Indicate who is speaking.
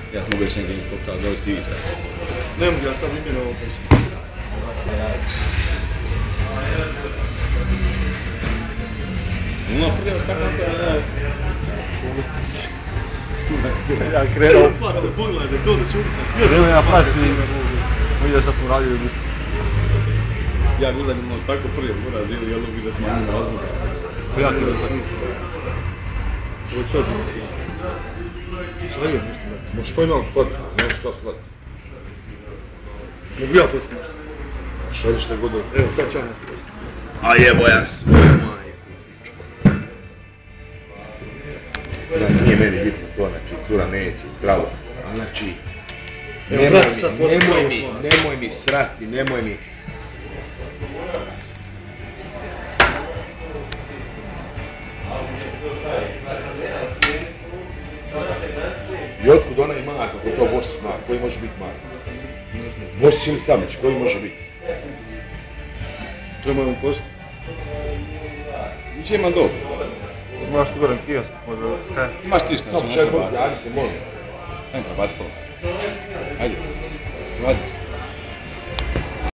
Speaker 1: Ja sam mogu još nekaj ispokao, da ti vi šta.
Speaker 2: Ne mogu ja sad imena ovo pesmu.
Speaker 1: No, prije stakla to je...
Speaker 3: Ja krenuo.
Speaker 2: Faca, pogledaj, to da čutim.
Speaker 3: Krenuo ja pratim. Vidio šta sam radio i gusto.
Speaker 1: Ja gledam imao tako prije buraz ili jednog da smo imali razmozak.
Speaker 3: Ja krenuo tako.
Speaker 2: Ovo je sad mislim. Šta je nešto? Ma što imam shvatiti? Nemam šta shvatiti. Mogu ja poslati nešto? Šalji šta god. Evo, sad ću ja nešto poslati.
Speaker 1: A jebo jas.
Speaker 4: Znači, nije meni bitno to, znači, cura neće, zdravo. Ali znači, nemoj mi srati, nemoj mi... I otkud ona i Marko, ko to Bosić Marko, koji može biti Marko? Bosić ili Samić, koji može biti?
Speaker 2: To je mojom postu.
Speaker 1: Iće imam dobro.
Speaker 3: Znaš tu goran kiosk od Sky?
Speaker 1: Imaš ti šta,
Speaker 4: Samo
Speaker 1: ćemo
Speaker 4: čaj,
Speaker 1: prebaci.
Speaker 4: javi se, molim.
Speaker 1: Ajmo prebaci pola. Ajde, prelazi.